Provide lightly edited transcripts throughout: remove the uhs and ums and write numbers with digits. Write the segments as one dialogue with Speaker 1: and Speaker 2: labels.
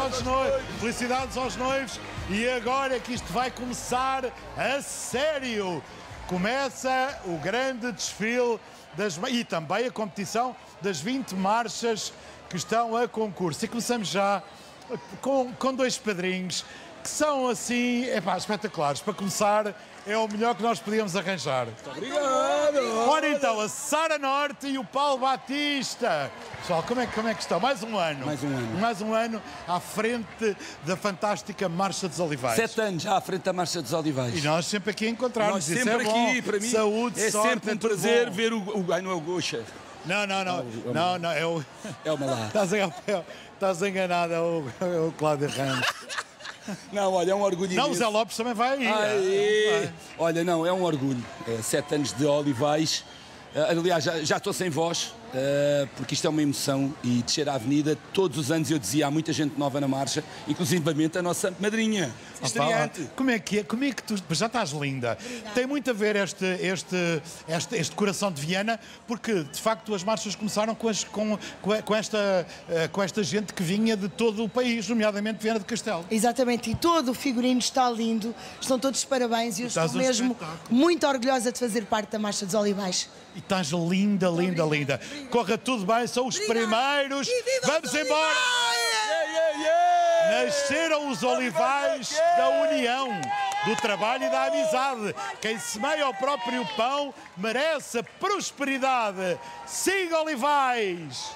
Speaker 1: aos noivos. Felicidades aos noivos. E agora é que isto vai começar a sério. Começa o grande desfile e também a competição das 20 marchas que estão a concurso. E começamos já com dois padrinhos que são assim, espetaculares. Para começar, é o melhor que nós podíamos arranjar.
Speaker 2: Muito obrigado!
Speaker 1: Ora então, a Sara Norte e o Paulo Batista. Pessoal, como é que estão? Mais um ano. Mais um ano à frente da fantástica Marcha dos Olivais.
Speaker 2: 7 anos já à frente da Marcha dos Olivais.
Speaker 1: E nós sempre aqui a encontrarmos.
Speaker 2: Nós sempre aqui, para mim.
Speaker 1: Saúde,
Speaker 2: é
Speaker 1: sorte,
Speaker 2: sempre um prazer ver o... Ai, não é o Gocha.
Speaker 1: Não, é o...
Speaker 2: É o Malá.
Speaker 1: Estás enganado, é o Cláudio Ramos.
Speaker 2: Não, olha, é um orgulho imenso.
Speaker 1: Não, o Zé Lopes também vai aí.
Speaker 2: Olha, não, é um orgulho. 7 anos de Olivais. Aliás, já estou sem voz, porque isto é uma emoção. E descer a avenida, todos os anos eu dizia, há muita gente nova na marcha, inclusivamente a nossa madrinha, estreante.
Speaker 1: Como é que tu... Já estás linda. Obrigada. Tem muito a ver este coração de Viana, porque, de facto, as marchas começaram com esta gente que vinha de todo o país, nomeadamente Viana do Castelo.
Speaker 3: Exatamente, e todo o figurino está lindo, estão todos de parabéns e eu estou mesmo muito orgulhosa de fazer parte da Marcha dos Olivais.
Speaker 1: E estás linda, linda, linda. Corra tudo bem, são os primeiros. Vamos embora! Nasceram os olivais da união, do trabalho e da amizade. Quem semeia o próprio pão merece a prosperidade. Siga Olivais!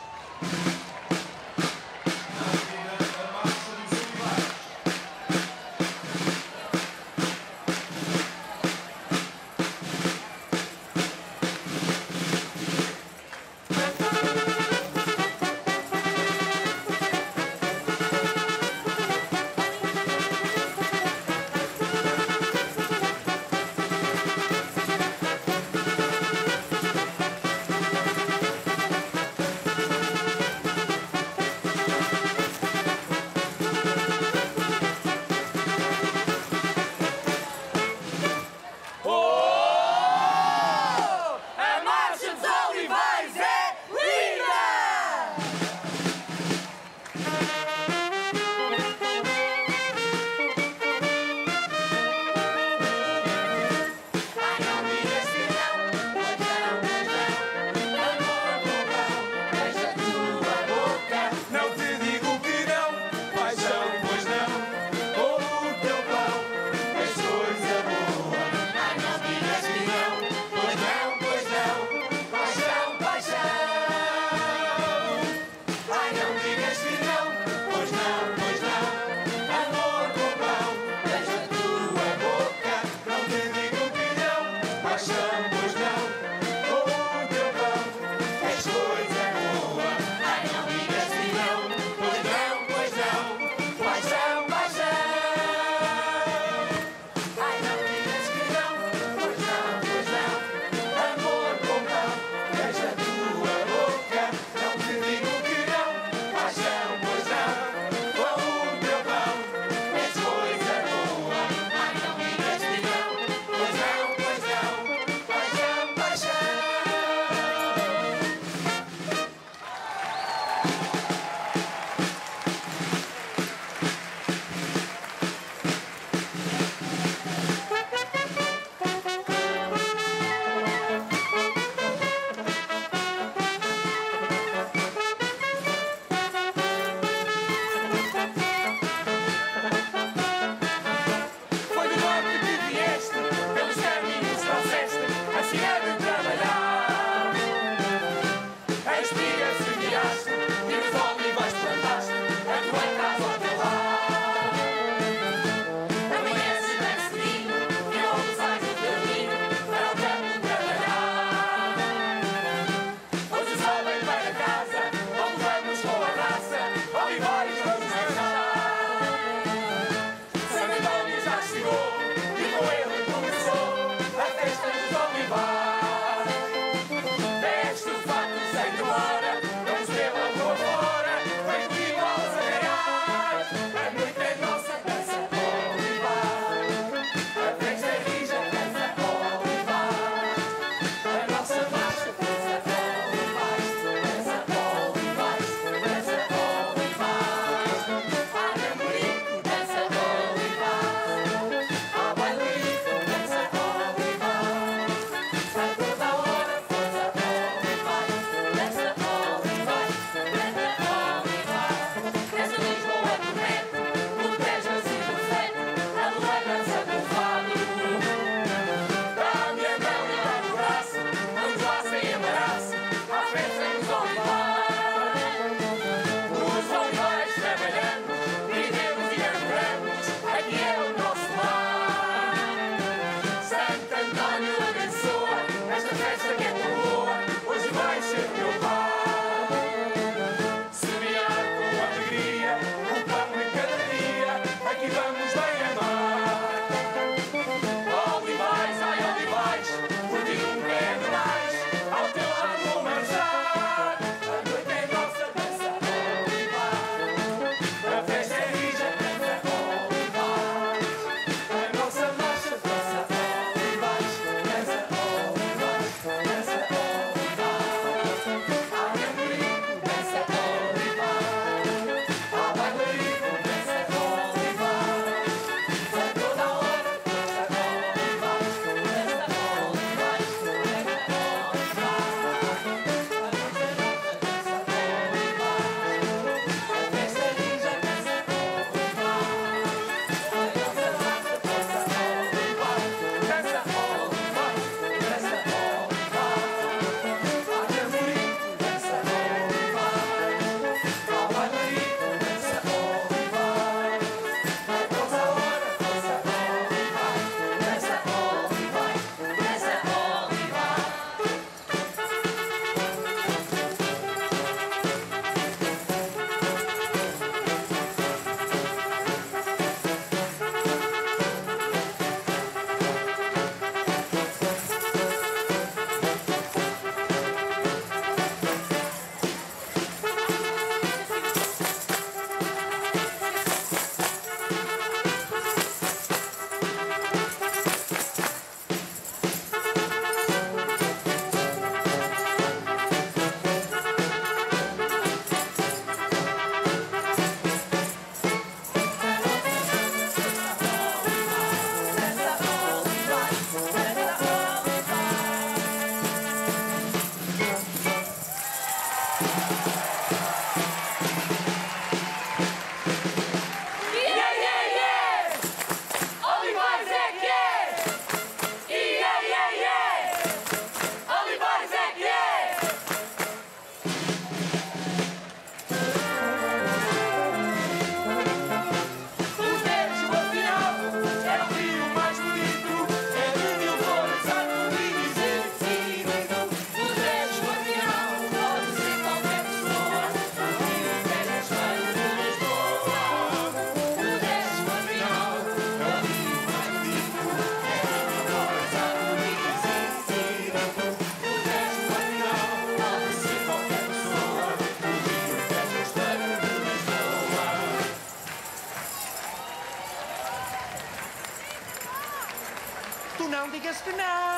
Speaker 4: tonight.